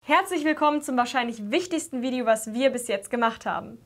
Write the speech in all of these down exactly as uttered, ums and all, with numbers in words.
Herzlich willkommen zum wahrscheinlich wichtigsten Video, was wir bis jetzt gemacht haben.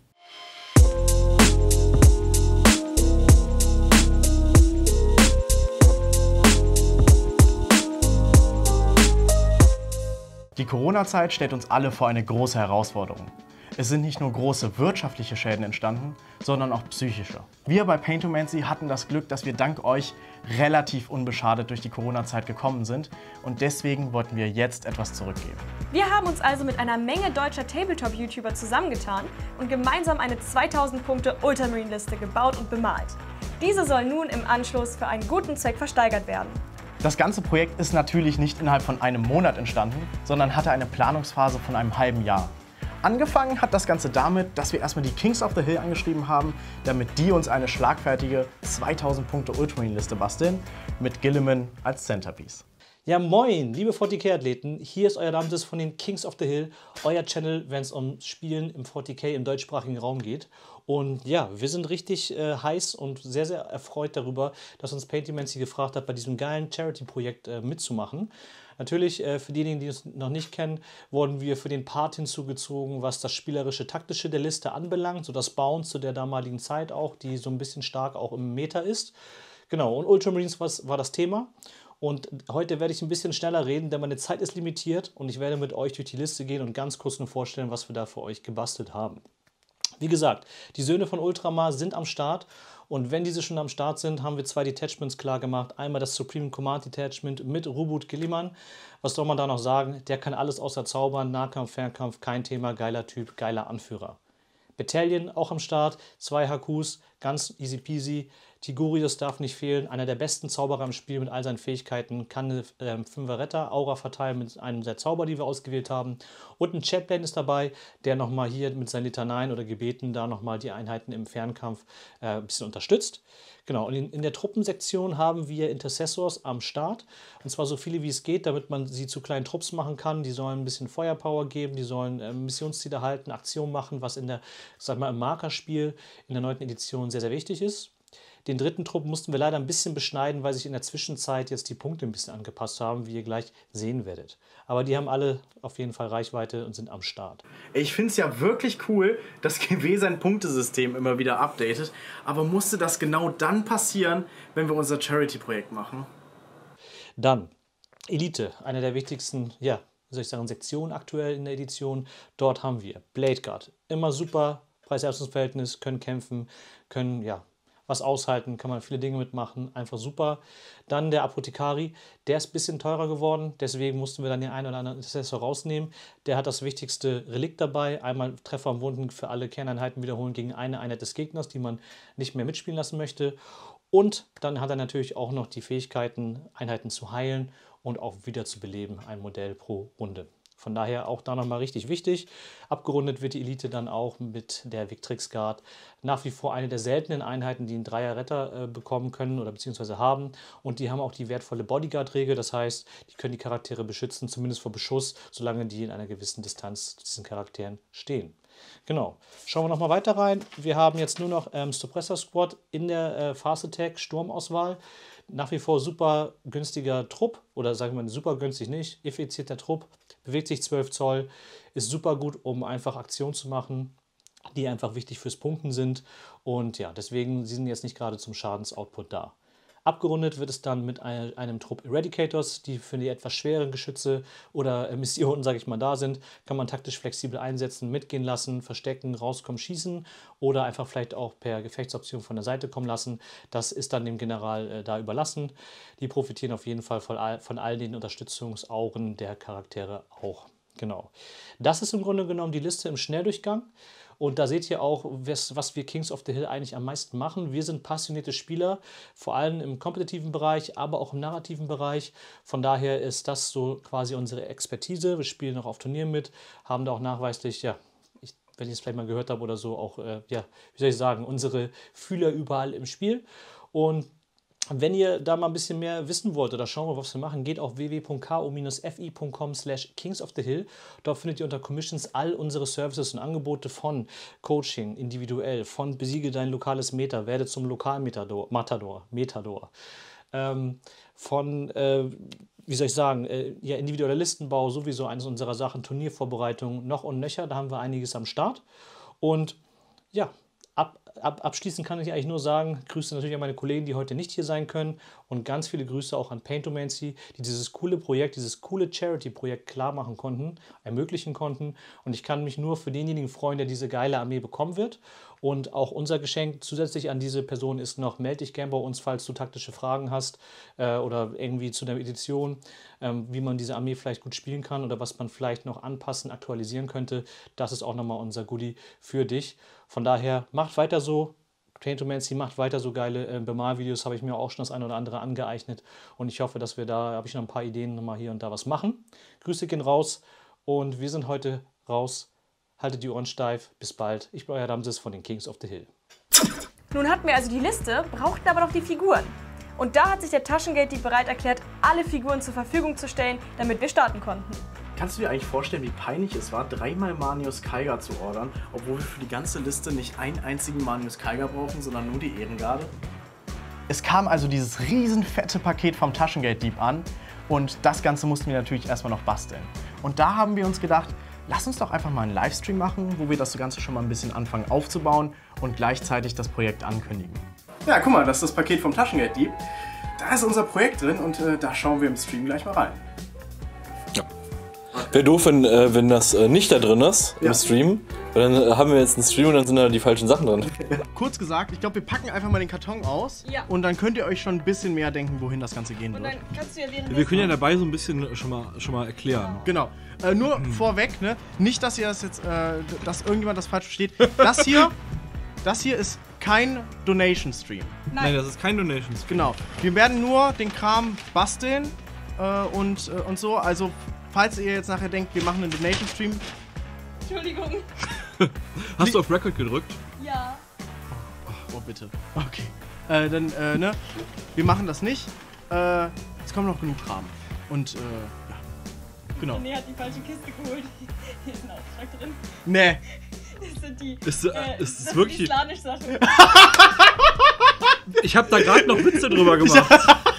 Die Corona-Zeit stellt uns alle vor eine große Herausforderung. Es sind nicht nur große wirtschaftliche Schäden entstanden, sondern auch psychische. Wir bei Paintomancy hatten das Glück, dass wir dank euch relativ unbeschadet durch die Corona-Zeit gekommen sind und deswegen wollten wir jetzt etwas zurückgeben. Wir haben uns also mit einer Menge deutscher Tabletop-YouTuber zusammengetan und gemeinsam eine zweitausend Punkte Ultramarine-Liste gebaut und bemalt. Diese soll nun im Anschluss für einen guten Zweck versteigert werden. Das ganze Projekt ist natürlich nicht innerhalb von einem Monat entstanden, sondern hatte eine Planungsphase von einem halben Jahr. Angefangen hat das Ganze damit, dass wir erstmal die Kings of the Hill angeschrieben haben, damit die uns eine schlagfertige zweitausend Punkte Ultramarine-Liste basteln, mit Guilliman als Centerpiece. Ja moin, liebe forty K-Athleten, hier ist euer Ramses von den Kings of the Hill, euer Channel, wenn es um Spielen im forty K im deutschsprachigen Raum geht. Und ja, wir sind richtig äh, heiß und sehr, sehr erfreut darüber, dass uns Paintomancy gefragt hat, bei diesem geilen Charity-Projekt äh, mitzumachen. Natürlich, äh, für diejenigen, die es noch nicht kennen, wurden wir für den Part hinzugezogen, was das spielerische, taktische der Liste anbelangt, so das Bauen zu der damaligen Zeit auch, die so ein bisschen stark auch im Meta ist. Genau, und Ultramarines was, war das Thema. Und heute werde ich ein bisschen schneller reden, denn meine Zeit ist limitiert und ich werde mit euch durch die Liste gehen und ganz kurz nur vorstellen, was wir da für euch gebastelt haben. Wie gesagt, die Söhne von Ultramar sind am Start und wenn diese schon am Start sind, haben wir zwei Detachments klar gemacht. Einmal das Supreme Command Detachment mit Rubut Guilliman. Was soll man da noch sagen? Der kann alles außer zaubern, Nahkampf, Fernkampf, kein Thema, geiler Typ, geiler Anführer. Battalion auch am Start, zwei H Qs, ganz easy peasy. Tigurius darf nicht fehlen, einer der besten Zauberer im Spiel mit all seinen Fähigkeiten, kann eine äh, Fünfer-Retter, Aura verteilen mit einem der Zauber, die wir ausgewählt haben. Und ein Chaplain ist dabei, der nochmal hier mit seinen Litaneien oder Gebeten da nochmal die Einheiten im Fernkampf äh, ein bisschen unterstützt. Genau, und in, in der Truppensektion haben wir Intercessors am Start, und zwar so viele wie es geht, damit man sie zu kleinen Trupps machen kann. Die sollen ein bisschen Feuerpower geben, die sollen äh, Missionsziele halten, Aktionen machen, was in der, sag mal, im Markerspiel in der neunten Edition sehr, sehr wichtig ist. Den dritten Trupp mussten wir leider ein bisschen beschneiden, weil sich in der Zwischenzeit jetzt die Punkte ein bisschen angepasst haben, wie ihr gleich sehen werdet. Aber die haben alle auf jeden Fall Reichweite und sind am Start. Ich finde es ja wirklich cool, dass G W sein Punktesystem immer wieder updatet, aber musste das genau dann passieren, wenn wir unser Charity-Projekt machen? Dann Elite, eine der wichtigsten, ja, wie soll ich sagen, Sektionen aktuell in der Edition. Dort haben wir Blade Guard, immer super Preis-Leistungs-Verhältnis, können kämpfen, können, ja, was aushalten, kann man viele Dinge mitmachen, einfach super. Dann der Apothekari, der ist ein bisschen teurer geworden, deswegen mussten wir dann den einen oder anderen Intercessor rausnehmen. Der hat das wichtigste Relikt dabei, einmal Treffer am Wunden für alle Kerneinheiten wiederholen gegen eine Einheit des Gegners, die man nicht mehr mitspielen lassen möchte. Und dann hat er natürlich auch noch die Fähigkeiten, Einheiten zu heilen und auch wieder zu beleben, ein Modell pro Runde. Von daher auch da nochmal richtig wichtig. Abgerundet wird die Elite dann auch mit der Victrix Guard. Nach wie vor eine der seltenen Einheiten, die einen Dreier-Retter äh, bekommen können oder beziehungsweise haben. Und die haben auch die wertvolle Bodyguard-Regel. Das heißt, die können die Charaktere beschützen, zumindest vor Beschuss, solange die in einer gewissen Distanz zu diesen Charakteren stehen. Genau. Schauen wir nochmal weiter rein. Wir haben jetzt nur noch ähm, Suppressor Squad in der äh, Fast Attack Sturmauswahl. Nach wie vor super günstiger Trupp, oder sagen wir super günstig nicht, effizienter Trupp, bewegt sich zwölf Zoll, ist super gut, um einfach Aktionen zu machen, die einfach wichtig fürs Punkten sind. Und ja, deswegen sie sind jetzt nicht gerade zum Schadensoutput da. Abgerundet wird es dann mit einem, einem Trupp Eradicators, die für die etwas schweren Geschütze oder Missionen, sage ich mal, da sind. Kann man taktisch flexibel einsetzen, mitgehen lassen, verstecken, rauskommen, schießen oder einfach vielleicht auch per Gefechtsoption von der Seite kommen lassen. Das ist dann dem General äh, da überlassen. Die profitieren auf jeden Fall von all, von all den Unterstützungsauren der Charaktere auch. Genau. Das ist im Grunde genommen die Liste im Schnelldurchgang. Und da seht ihr auch, was, was wir Kings of the Hill eigentlich am meisten machen. Wir sind passionierte Spieler, vor allem im kompetitiven Bereich, aber auch im narrativen Bereich. Von daher ist das so quasi unsere Expertise. Wir spielen auch auf Turnieren mit, haben da auch nachweislich, ja, ich, wenn ich es vielleicht mal gehört habe oder so, auch, äh, ja, wie soll ich sagen, unsere Fühler überall im Spiel. Und wenn ihr da mal ein bisschen mehr wissen wollt oder schauen wollt, was wir machen, geht auf w w w punkt k o f i punkt com slash kings of the hill. Dort findet ihr unter Commissions all unsere Services und Angebote von Coaching individuell, von besiege dein lokales Meta, werde zum Lokalmatador, Matador, Metador. Ähm, von äh, wie soll ich sagen, äh, ja, individueller Listenbau, sowieso eines unserer Sachen, Turniervorbereitung noch und nöcher, da haben wir einiges am Start. Und ja, ab, ab, abschließend kann ich eigentlich nur sagen, Grüße natürlich an meine Kollegen, die heute nicht hier sein können und ganz viele Grüße auch an Paintomancy, die dieses coole Projekt, dieses coole Charity-Projekt klar machen konnten, ermöglichen konnten. Und ich kann mich nur für denjenigen freuen, der diese geile Armee bekommen wird. Und auch unser Geschenk zusätzlich an diese Person ist noch, melde dich gern bei uns, falls du taktische Fragen hast äh, oder irgendwie zu der Edition, ähm, wie man diese Armee vielleicht gut spielen kann oder was man vielleicht noch anpassen, aktualisieren könnte. Das ist auch nochmal unser Goodie für dich. Von daher, macht weiter so. Paintomancy macht weiter so geile äh, Bemalvideos, habe ich mir auch schon das eine oder andere angeeignet. Und ich hoffe, dass wir da, habe ich noch ein paar Ideen, nochmal hier und da was machen. Grüße gehen raus und wir sind heute raus. Haltet die Ohren steif. Bis bald. Ich bin euer Ramses von den Kings of the Hill. Nun hatten wir also die Liste, brauchten aber noch die Figuren. Und da hat sich der Taschengelddieb bereit erklärt, alle Figuren zur Verfügung zu stellen, damit wir starten konnten. Kannst du dir eigentlich vorstellen, wie peinlich es war, dreimal Manius Kaiga zu ordern, obwohl wir für die ganze Liste nicht einen einzigen Manius Kaiga brauchen, sondern nur die Ehrengarde? Es kam also dieses riesen fette Paket vom Taschengelddieb an und das Ganze mussten wir natürlich erstmal noch basteln. Und da haben wir uns gedacht, lass uns doch einfach mal einen Livestream machen, wo wir das Ganze schon mal ein bisschen anfangen aufzubauen und gleichzeitig das Projekt ankündigen. Ja, guck mal, das ist das Paket vom Taschengelddieb. Da ist unser Projekt drin und äh, da schauen wir im Stream gleich mal rein. Ja. Wäre doof, wenn, äh, wenn das äh, nicht da drin ist, ja, im Stream. Weil dann äh, haben wir jetzt einen Stream und dann sind da die falschen Sachen drin. Kurz gesagt, ich glaube, wir packen einfach mal den Karton aus, ja, und dann könnt ihr euch schon ein bisschen mehr denken, wohin das Ganze gehen und wird. dann kannst du ja während wir können ja dabei so ein bisschen schon mal, schon mal erklären. Genau. Äh, nur hm. vorweg, ne? Nicht, dass ihr das jetzt, äh, dass irgendjemand das falsch versteht. Das hier, das hier ist kein Donation-Stream. Nein. Nein, das ist kein Donation-Stream. Genau. Wir werden nur den Kram basteln äh, und, äh, und so. Also, falls ihr jetzt nachher denkt, wir machen einen Donation-Stream. Entschuldigung. Hast du auf Record gedrückt? Ja. Oh, oh bitte. Okay. Äh, dann, äh, ne? Wir machen das nicht. Äh, es kommt noch genug Kram. Und, äh, ja. Genau. René hat die falsche Kiste geholt. Hier ist ein Auftrag drin. Nee. Das sind die. Ist, äh, äh, ist das wirklich. Sind die Slanisch-Sachen. Ich hab da gerade noch Witze drüber gemacht.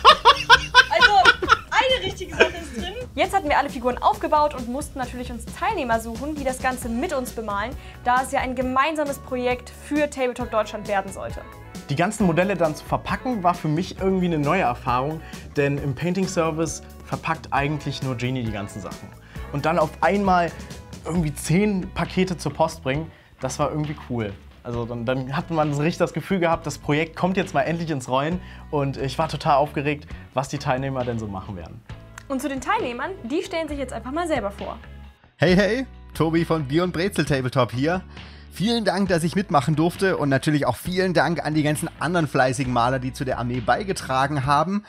Also, eine richtige Sache ist drin. Jetzt hatten wir alle Figuren aufgebaut und mussten natürlich uns Teilnehmer suchen, die das Ganze mit uns bemalen, da es ja ein gemeinsames Projekt für Tabletop Deutschland werden sollte. Die ganzen Modelle dann zu verpacken, war für mich irgendwie eine neue Erfahrung, denn im Painting Service verpackt eigentlich nur Genie die ganzen Sachen. Und dann auf einmal irgendwie zehn Pakete zur Post bringen, das war irgendwie cool. Also dann, dann hat man so richtig das Gefühl gehabt, das Projekt kommt jetzt mal endlich ins Rollen und ich war total aufgeregt, was die Teilnehmer denn so machen werden. Und zu den Teilnehmern, die stellen sich jetzt einfach mal selber vor. Hey, hey, Tobi von Bier und Brezel Tabletop hier. Vielen Dank, dass ich mitmachen durfte und natürlich auch vielen Dank an die ganzen anderen fleißigen Maler, die zu der Armee beigetragen haben.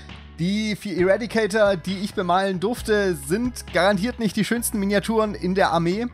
Die vier Eradicator, die ich bemalen durfte, sind garantiert nicht die schönsten Miniaturen in der Armee,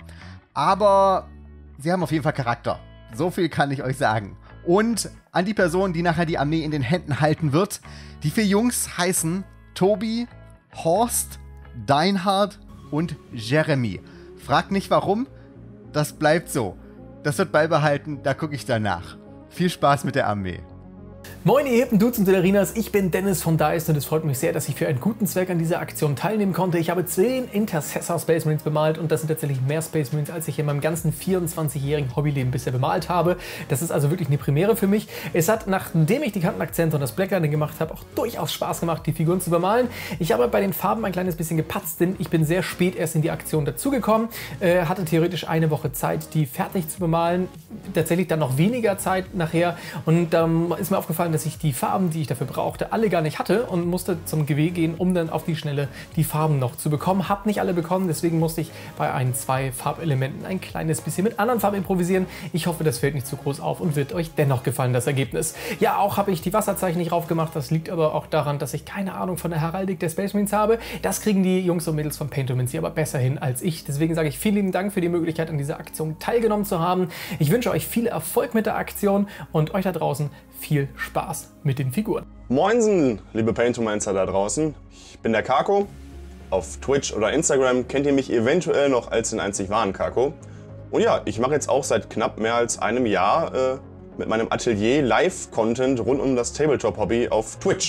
aber sie haben auf jeden Fall Charakter. So viel kann ich euch sagen. Und an die Person, die nachher die Armee in den Händen halten wird, die vier Jungs heißen Tobi, Horst, Deinhard und Jeremy. Fragt nicht warum, das bleibt so. Das wird beibehalten, da gucke ich danach. Viel Spaß mit der Armee. Moin ihr hippen Dudes und Dellerinas, ich bin Dennis von Dice und es freut mich sehr, dass ich für einen guten Zweck an dieser Aktion teilnehmen konnte. Ich habe zehn Intercessor Space Marines bemalt und das sind tatsächlich mehr Space Marines, als ich in meinem ganzen vierundzwanzigjährigen Hobbyleben bisher bemalt habe. Das ist also wirklich eine Premiere für mich. Es hat, nachdem ich die Kantenakzente und das Blacklining gemacht habe, auch durchaus Spaß gemacht, die Figuren zu bemalen. Ich habe bei den Farben ein kleines bisschen gepatzt, denn ich bin sehr spät erst in die Aktion dazugekommen. Äh, hatte theoretisch eine Woche Zeit, die fertig zu bemalen. Tatsächlich dann noch weniger Zeit nachher und dann ähm, ist mir aufgefallen, dass ich die Farben, die ich dafür brauchte, alle gar nicht hatte und musste zum G W gehen, um dann auf die Schnelle die Farben noch zu bekommen. Hab nicht alle bekommen, deswegen musste ich bei ein, zwei Farbelementen ein kleines bisschen mit anderen Farben improvisieren. Ich hoffe, das fällt nicht zu groß auf und wird euch dennoch gefallen, das Ergebnis. Ja, auch habe ich die Wasserzeichen nicht drauf gemacht. Das liegt aber auch daran, dass ich keine Ahnung von der Heraldik der Space Marines habe. Das kriegen die Jungs und Mädels von Paintomancy aber besser hin als ich. Deswegen sage ich vielen lieben Dank für die Möglichkeit, an dieser Aktion teilgenommen zu haben. Ich wünsche euch viel Erfolg mit der Aktion und euch da draußen viel Spaß mit den Figuren. Moinsen, liebe Paintomancer da draußen. Ich bin der Kako. Auf Twitch oder Instagram kennt ihr mich eventuell noch als den einzig wahren Kako. Und ja, ich mache jetzt auch seit knapp mehr als einem Jahr äh, mit meinem Atelier Live-Content rund um das Tabletop-Hobby auf Twitch.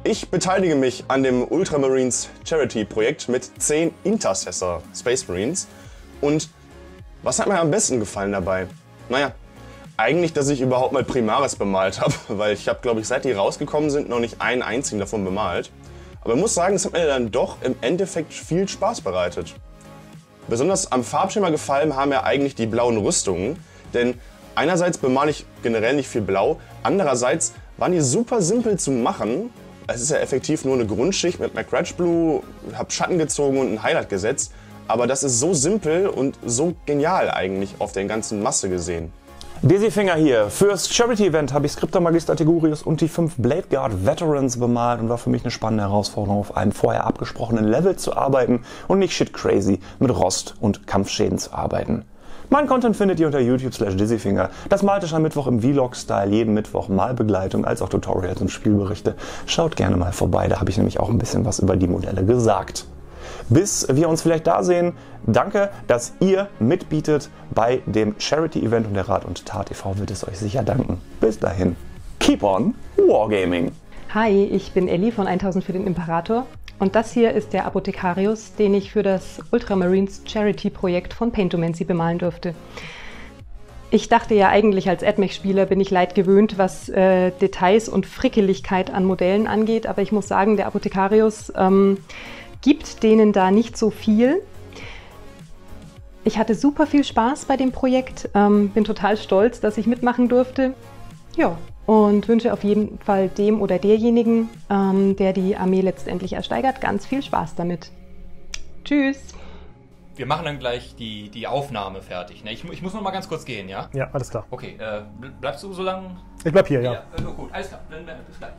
Ich beteilige mich an dem Ultramarines Charity Projekt mit zehn Intercessor Space Marines. Und was hat mir am besten gefallen dabei? Naja, eigentlich, dass ich überhaupt mal Primaris bemalt habe, weil ich habe, glaube ich, seit die rausgekommen sind, noch nicht einen einzigen davon bemalt. Aber ich muss sagen, es hat mir dann doch im Endeffekt viel Spaß bereitet. Besonders am Farbschema gefallen haben mir eigentlich die blauen Rüstungen, denn einerseits bemale ich generell nicht viel Blau, andererseits waren die super simpel zu machen. Es ist ja effektiv nur eine Grundschicht mit McCratch Blue, habe Schatten gezogen und ein Highlight gesetzt, aber das ist so simpel und so genial eigentlich auf der ganzen Masse gesehen. Desifinger hier. Fürs Charity-Event habe ich Scriptor Magister Tegurius und die fünf Blade Guard Veterans bemalt und war für mich eine spannende Herausforderung, auf einem vorher abgesprochenen Level zu arbeiten und nicht shit crazy mit Rost und Kampfschäden zu arbeiten. Mein Content findet ihr unter YouTube slash Desifinger. Das malte ich am Mittwoch im Vlog-Style, jeden Mittwoch Malbegleitung als auch Tutorials und Spielberichte. Schaut gerne mal vorbei, da habe ich nämlich auch ein bisschen was über die Modelle gesagt. Bis wir uns vielleicht da sehen, danke, dass ihr mitbietet bei dem Charity-Event und der Rat und Tat e V wird es euch sicher danken. Bis dahin, keep on Wargaming! Hi, ich bin Elli von tausend für den Imperator und das hier ist der Apothekarius, den ich für das Ultramarines Charity-Projekt von Paintomancy bemalen durfte. Ich dachte ja eigentlich, als AdMech-Spieler bin ich leid gewöhnt, was äh, Details und Frickeligkeit an Modellen angeht, aber ich muss sagen, der Apothekarius ähm, gibt denen da nicht so viel. Ich hatte super viel Spaß bei dem Projekt, ähm, bin total stolz, dass ich mitmachen durfte. Ja, und wünsche auf jeden Fall dem oder derjenigen, ähm, der die Armee letztendlich ersteigert, ganz viel Spaß damit. Tschüss! Wir machen dann gleich die, die Aufnahme fertig. Ne? Ich, ich muss noch mal ganz kurz gehen, ja? Ja, alles klar. Okay, äh, bleibst du so lange? Ich bleib hier, ja. ja äh, gut, alles klar, dann bis gleich.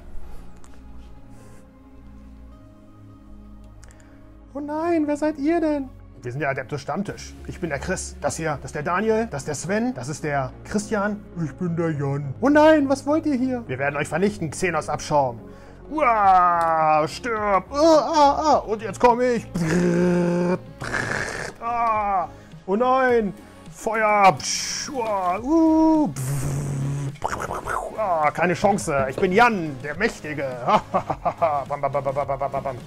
Oh nein, wer seid ihr denn? Wir sind der Adeptus Stammtisch. Ich bin der Chris. Das hier, das ist der Daniel, das ist der Sven, das ist der Christian. Ich bin der Jan. Oh nein, was wollt ihr hier? Wir werden euch vernichten, Xenos Abschaum. Uah, stirb. Uh, ah, ah. Und jetzt komme ich. Ah. Oh nein, Feuer. Psch, uah, uh. Ah, keine Chance. Ich bin Jan, der Mächtige. bam, bam, bam, bam, bam, bam, bam.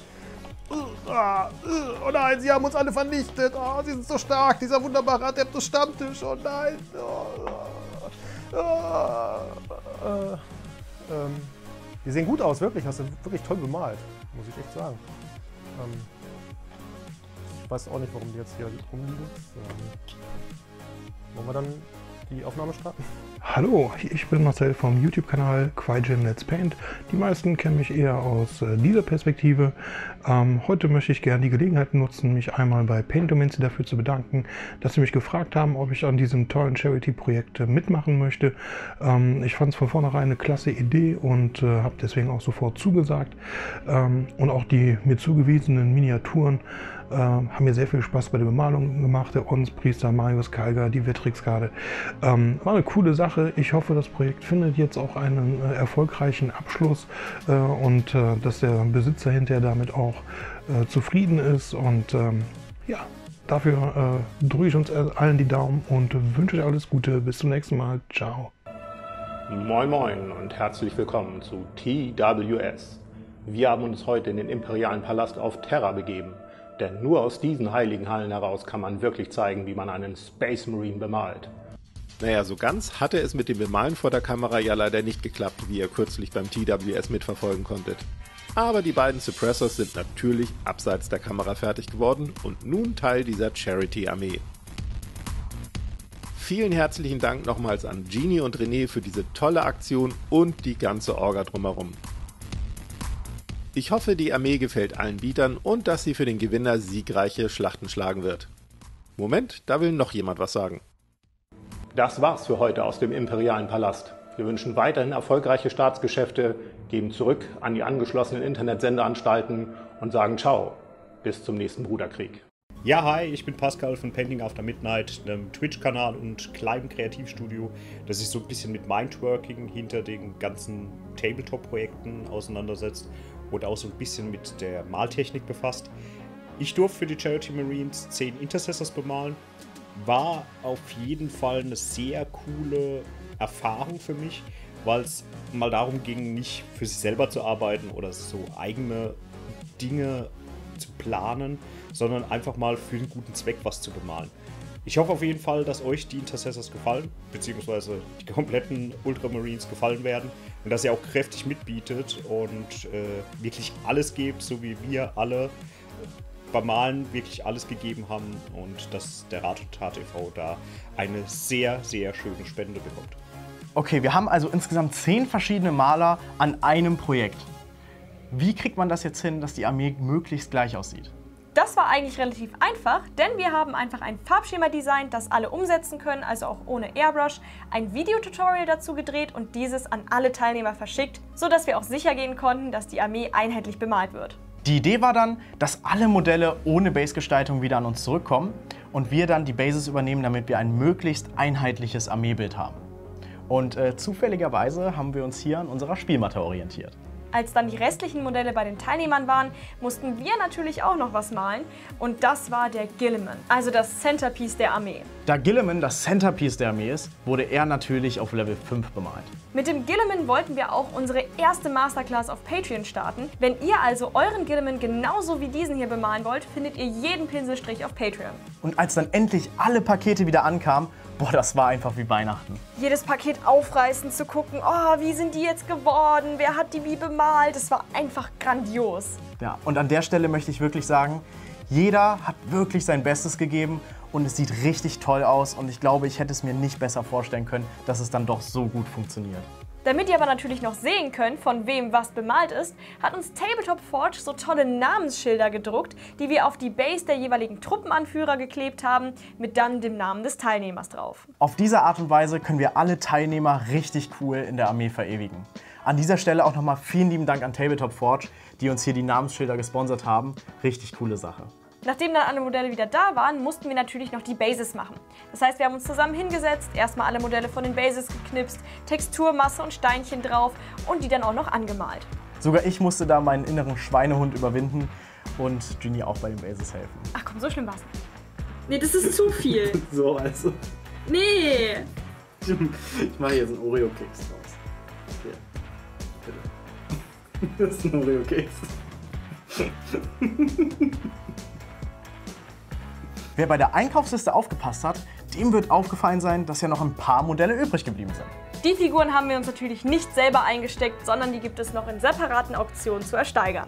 Oh nein, sie haben uns alle vernichtet. Oh, sie sind so stark. Dieser wunderbare Adeptus Stammtisch. Oh nein. Oh, oh, oh, äh, ähm, die sehen gut aus, wirklich. Hast du wirklich toll bemalt. Muss ich echt sagen. Ähm, ich weiß auch nicht, warum die jetzt hier rumliegen. Ähm, wollen wir dann die Aufnahme starten? Hallo, ich bin Marcel vom YouTube-Kanal Quaijim Let's Paint. Die meisten kennen mich eher aus äh, dieser Perspektive. Ähm, heute möchte ich gerne die Gelegenheit nutzen, mich einmal bei Paintomancy dafür zu bedanken, dass sie mich gefragt haben, ob ich an diesem tollen Charity-Projekt äh, mitmachen möchte. Ähm, ich fand es von vornherein eine klasse Idee und äh, habe deswegen auch sofort zugesagt. Ähm, und auch die mir zugewiesenen Miniaturen äh, haben mir sehr viel Spaß bei der Bemalung gemacht. Der Ordenspriester, Marius Kalger, die Vetrix-Garde. Ähm, war eine coole Sache. Ich hoffe, das Projekt findet jetzt auch einen äh, erfolgreichen Abschluss äh, und äh, dass der Besitzer hinterher damit auch äh, zufrieden ist. Und ähm, ja, dafür äh, drücke ich uns allen die Daumen und wünsche euch alles Gute. Bis zum nächsten Mal. Ciao. Moin Moin und herzlich willkommen zu T W S. Wir haben uns heute in den imperialen Palast auf Terra begeben. Denn nur aus diesen heiligen Hallen heraus kann man wirklich zeigen, wie man einen Space Marine bemalt. Naja, so ganz hatte es mit dem Bemalen vor der Kamera ja leider nicht geklappt, wie ihr kürzlich beim T W S mitverfolgen konntet. Aber die beiden Suppressors sind natürlich abseits der Kamera fertig geworden und nun Teil dieser Charity-Armee. Vielen herzlichen Dank nochmals an Genie und René für diese tolle Aktion und die ganze Orga drumherum. Ich hoffe, die Armee gefällt allen Bietern und dass sie für den Gewinner siegreiche Schlachten schlagen wird. Moment, da will noch jemand was sagen. Das war's für heute aus dem imperialen Palast. Wir wünschen weiterhin erfolgreiche Staatsgeschäfte, geben zurück an die angeschlossenen Internetsendeanstalten und sagen Ciao. Bis zum nächsten Bruderkrieg. Ja, hi, ich bin Pascal von Painting After Midnight, einem Twitch-Kanal und kleinem Kreativstudio, das sich so ein bisschen mit Mindworking hinter den ganzen Tabletop-Projekten auseinandersetzt und auch so ein bisschen mit der Maltechnik befasst. Ich durfte für die Charity Marines zehn Intercessors bemalen. War auf jeden Fall eine sehr coole Erfahrung für mich, weil es mal darum ging, nicht für sich selber zu arbeiten oder so eigene Dinge zu planen, sondern einfach mal für einen guten Zweck was zu bemalen. Ich hoffe auf jeden Fall, dass euch die Intercessors gefallen, beziehungsweise die kompletten Ultramarines gefallen werden und dass ihr auch kräftig mitbietet und äh, wirklich alles gebt, so wie wir alle beim Malen wirklich alles gegeben haben und dass der Ratotat e V da eine sehr, sehr schöne Spende bekommt. Okay, wir haben also insgesamt zehn verschiedene Maler an einem Projekt. Wie kriegt man das jetzt hin, dass die Armee möglichst gleich aussieht? Das war eigentlich relativ einfach, denn wir haben einfach ein Farbschema designt, das alle umsetzen können, also auch ohne Airbrush, ein Videotutorial dazu gedreht und dieses an alle Teilnehmer verschickt, sodass wir auch sicher gehen konnten, dass die Armee einheitlich bemalt wird. Die Idee war dann, dass alle Modelle ohne Base-Gestaltung wieder an uns zurückkommen und wir dann die Bases übernehmen, damit wir ein möglichst einheitliches Armeebild haben. Und äh, zufälligerweise haben wir uns hier an unserer Spielmatte orientiert. Als dann die restlichen Modelle bei den Teilnehmern waren, mussten wir natürlich auch noch was malen und das war der Guilliman, also das Centerpiece der Armee. Da Guilliman das Centerpiece der Armee ist, wurde er natürlich auf Level fünf bemalt. Mit dem Guilliman wollten wir auch unsere erste Masterclass auf Patreon starten. Wenn ihr also euren Guilliman genauso wie diesen hier bemalen wollt, findet ihr jeden Pinselstrich auf Patreon. Und als dann endlich alle Pakete wieder ankamen, boah, das war einfach wie Weihnachten. Jedes Paket aufreißen, zu gucken, oh, wie sind die jetzt geworden, wer hat die wie bemalt, das war einfach grandios. Ja, und an der Stelle möchte ich wirklich sagen, jeder hat wirklich sein Bestes gegeben und es sieht richtig toll aus und ich glaube, ich hätte es mir nicht besser vorstellen können, dass es dann doch so gut funktioniert. Damit ihr aber natürlich noch sehen könnt, von wem was bemalt ist, hat uns Tabletop Forge so tolle Namensschilder gedruckt, die wir auf die Base der jeweiligen Truppenanführer geklebt haben, mit dann dem Namen des Teilnehmers drauf. Auf diese Art und Weise können wir alle Teilnehmer richtig cool in der Armee verewigen. An dieser Stelle auch nochmal vielen lieben Dank an Tabletop Forge, die uns hier die Namensschilder gesponsert haben. Richtig coole Sache. Nachdem dann alle Modelle wieder da waren, mussten wir natürlich noch die Bases machen. Das heißt, wir haben uns zusammen hingesetzt, erstmal alle Modelle von den Bases geknipst, Texturmasse und Steinchen drauf und die dann auch noch angemalt. Sogar ich musste da meinen inneren Schweinehund überwinden und Genie auch bei den Bases helfen. Ach komm, so schlimm war's nicht. Nee, das ist zu viel. So, also. Nee. Ich mache jetzt einen Oreo-Keks draus. Hier, bitte. Das ist ein Oreo-Keks. Wer bei der Einkaufsliste aufgepasst hat, dem wird aufgefallen sein, dass ja noch ein paar Modelle übrig geblieben sind. Die Figuren haben wir uns natürlich nicht selber eingesteckt, sondern die gibt es noch in separaten Auktionen zu ersteigern.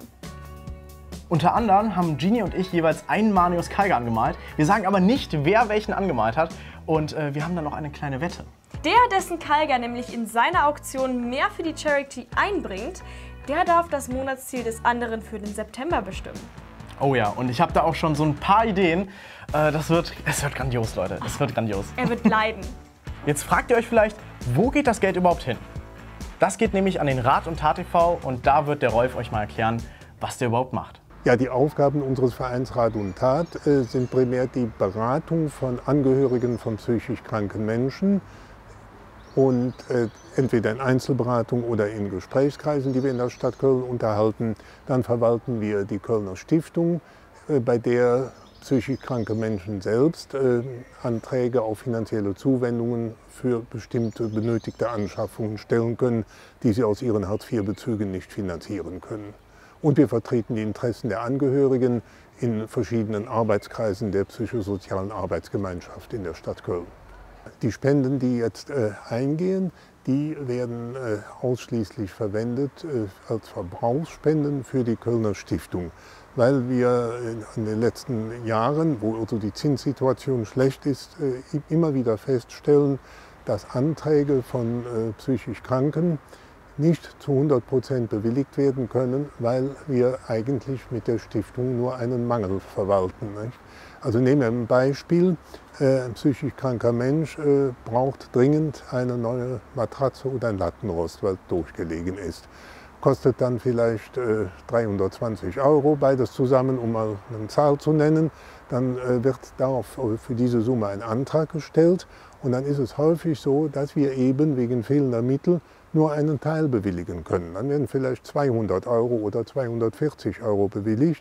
Unter anderem haben Genie und ich jeweils einen Manius Kaiga angemalt. Wir sagen aber nicht, wer welchen angemalt hat und äh, wir haben dann noch eine kleine Wette. Der, dessen Kaiga nämlich in seiner Auktion mehr für die Charity einbringt, der darf das Monatsziel des anderen für den September bestimmen. Oh ja, und ich habe da auch schon so ein paar Ideen. Äh, das wird, es wird grandios, Leute. Es wird grandios. Er wird leiden. Jetzt fragt ihr euch vielleicht, wo geht das Geld überhaupt hin? Das geht nämlich an den Rat und Tat e V und da wird der Rolf euch mal erklären, was der überhaupt macht. Ja, die Aufgaben unseres Vereins Rat und Tat äh, sind primär die Beratung von Angehörigen von psychisch kranken Menschen und äh, entweder in Einzelberatung oder in Gesprächskreisen, die wir in der Stadt Köln unterhalten. Dann verwalten wir die Kölner Stiftung, äh, bei der psychisch kranke Menschen selbst äh, Anträge auf finanzielle Zuwendungen für bestimmte benötigte Anschaffungen stellen können, die sie aus ihren Hartz vier Bezügen nicht finanzieren können. Und wir vertreten die Interessen der Angehörigen in verschiedenen Arbeitskreisen der psychosozialen Arbeitsgemeinschaft in der Stadt Köln. Die Spenden, die jetzt äh, eingehen, die werden äh, ausschließlich verwendet äh, als Verbrauchsspenden für die Kölner Stiftung, weil wir in den letzten Jahren, wo also die Zinssituation schlecht ist, äh, immer wieder feststellen, dass Anträge von äh, psychisch Kranken nicht zu hundert Prozent bewilligt werden können, weil wir eigentlich mit der Stiftung nur einen Mangel verwalten. Nicht? Also nehmen wir ein Beispiel. Äh, ein psychisch kranker Mensch äh, braucht dringend eine neue Matratze oder ein Lattenrost, weil es durchgelegen ist. Kostet dann vielleicht äh, dreihundertzwanzig Euro, beides zusammen, um mal eine Zahl zu nennen. Dann äh, wird darauf für diese Summe ein Antrag gestellt und dann ist es häufig so, dass wir eben wegen fehlender Mittel nur einen Teil bewilligen können. Dann werden vielleicht zweihundert Euro oder zweihundertvierzig Euro bewilligt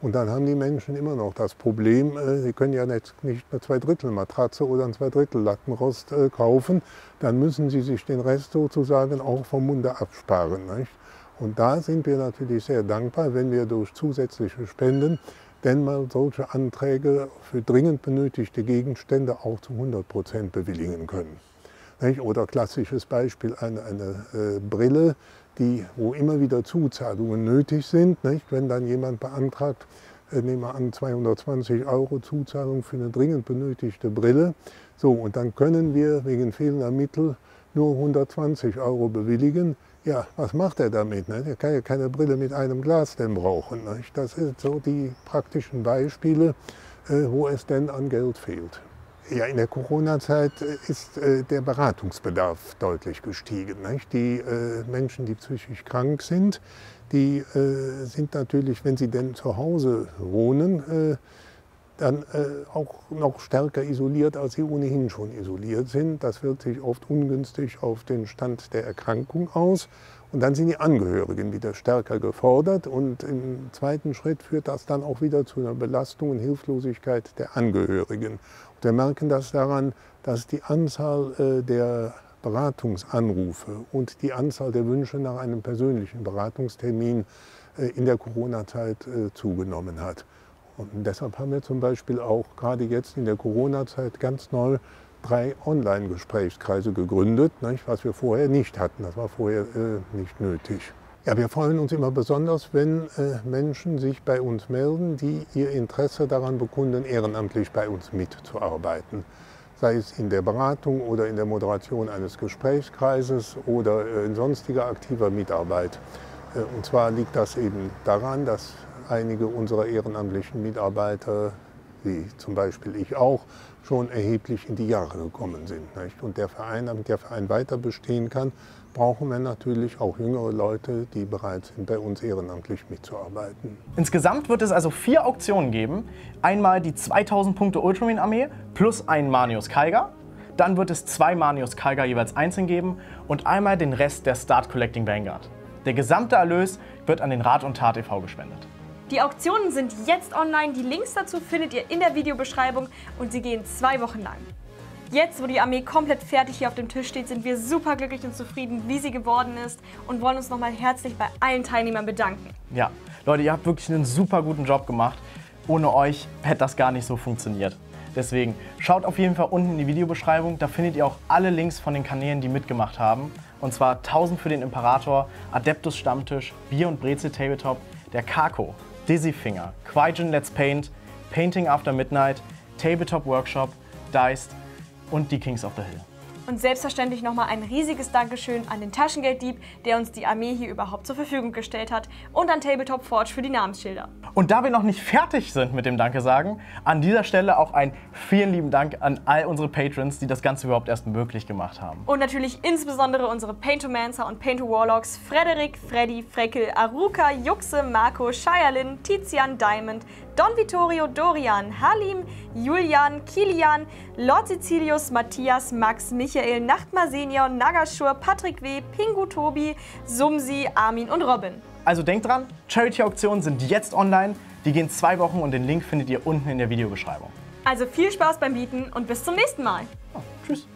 Und dann haben die Menschen immer noch das Problem, äh, sie können ja nicht, nicht eine Zweidrittel-Matratze oder einen Zweidrittel-Lattenrost äh, kaufen. Dann müssen sie sich den Rest sozusagen auch vom Munde absparen. Nicht? Und da sind wir natürlich sehr dankbar, wenn wir durch zusätzliche Spenden denn mal solche Anträge für dringend benötigte Gegenstände auch zu hundert Prozent bewilligen können. Nicht? Oder klassisches Beispiel, eine, eine äh, Brille, die, wo immer wieder Zuzahlungen nötig sind. Nicht? Wenn dann jemand beantragt, äh, nehmen wir an, zweihundertzwanzig Euro Zuzahlung für eine dringend benötigte Brille. So, und dann können wir wegen fehlender Mittel nur hundertzwanzig Euro bewilligen. Ja, was macht er damit? Ne? Er kann ja keine Brille mit einem Glas denn brauchen. Nicht? Das sind so die praktischen Beispiele, äh, wo es denn an Geld fehlt. Ja, in der Corona-Zeit ist äh, der Beratungsbedarf deutlich gestiegen. Nicht? Die äh, Menschen, die psychisch krank sind, die äh, sind natürlich, wenn sie denn zu Hause wohnen, äh, dann äh, auch noch stärker isoliert, als sie ohnehin schon isoliert sind. Das wirkt sich oft ungünstig auf den Stand der Erkrankung aus. Und dann sind die Angehörigen wieder stärker gefordert. Und im zweiten Schritt führt das dann auch wieder zu einer Belastung und Hilflosigkeit der Angehörigen. Und wir merken das daran, dass die Anzahl äh, der Beratungsanrufe und die Anzahl der Wünsche nach einem persönlichen Beratungstermin äh, in der Corona-Zeit äh, zugenommen hat. Und deshalb haben wir zum Beispiel auch gerade jetzt in der Corona-Zeit ganz neu drei Online-Gesprächskreise gegründet, nicht, was wir vorher nicht hatten. Das war vorher äh, nicht nötig. Ja, wir freuen uns immer besonders, wenn äh, Menschen sich bei uns melden, die ihr Interesse daran bekunden, ehrenamtlich bei uns mitzuarbeiten. Sei es in der Beratung oder in der Moderation eines Gesprächskreises oder äh, in sonstiger aktiver Mitarbeit. Äh, und zwar liegt das eben daran, dass einige unserer ehrenamtlichen Mitarbeiter, wie zum Beispiel ich auch, schon erheblich in die Jahre gekommen sind. Nicht? Und der Verein, damit der Verein weiter bestehen kann, brauchen wir natürlich auch jüngere Leute, die bereit sind, bei uns ehrenamtlich mitzuarbeiten. Insgesamt wird es also vier Auktionen geben. Einmal die zweitausend Punkte Ultramarine-Armee plus einen Manius Kaiga. Dann wird es zwei Manius Kaiga jeweils einzeln geben und einmal den Rest der Start Collecting Vanguard. Der gesamte Erlös wird an den Rat und Tat e V gespendet. Die Auktionen sind jetzt online, die Links dazu findet ihr in der Videobeschreibung und sie gehen zwei Wochen lang. Jetzt, wo die Armee komplett fertig hier auf dem Tisch steht, sind wir super glücklich und zufrieden, wie sie geworden ist und wollen uns nochmal herzlich bei allen Teilnehmern bedanken. Ja, Leute, ihr habt wirklich einen super guten Job gemacht. Ohne euch hätte das gar nicht so funktioniert. Deswegen schaut auf jeden Fall unten in die Videobeschreibung, da findet ihr auch alle Links von den Kanälen, die mitgemacht haben. Und zwar tausend für den Imperator, Adeptus Stammtisch, Bier und Brezel Tabletop, der Kako, Dizzyfinger, Quaijin Let's Paint, Painting After Midnight, Tabletop Workshop, Diced und die Kings of the Hill. Und selbstverständlich nochmal ein riesiges Dankeschön an den Taschengelddieb, der uns die Armee hier überhaupt zur Verfügung gestellt hat, und an Tabletop Forge für die Namensschilder. Und da wir noch nicht fertig sind mit dem Danke sagen, an dieser Stelle auch ein vielen lieben Dank an all unsere Patrons, die das Ganze überhaupt erst möglich gemacht haben. Und natürlich insbesondere unsere Paintomancer und Painto-Warlocks Frederik, Freddy, Freckel, Aruka, Juxe, Marco, Shirlin, Tizian, Diamond, Don Vittorio, Dorian, Halim, Julian, Kilian, Lord Cecilius, Matthias, Max, Michael, Nachtmar Senior, Nagashur, Patrick W., Pingu Tobi, Sumsi, Armin und Robin. Also denkt dran, Charity-Auktionen sind jetzt online, die gehen zwei Wochen und den Link findet ihr unten in der Videobeschreibung. Also viel Spaß beim Bieten und bis zum nächsten Mal. Oh, tschüss.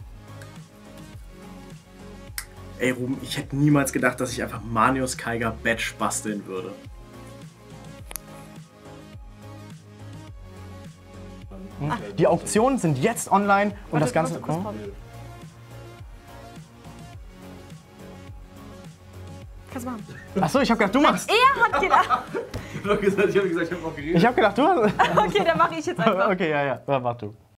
Ey Ruben, ich hätte niemals gedacht, dass ich einfach Manius Kaiga Badge basteln würde. Hm? Die Auktionen sind jetzt online und warte, das Ganze... Warte, hm? Kannst du machen. Achso, ich hab gedacht, du machst. Er hat gedacht. Ich hab gesagt, ich hab gesagt, ich hab auch geredet. Ich hab gedacht, du hast. Okay, dann mache ich jetzt einfach. Okay, ja, ja, dann mach du.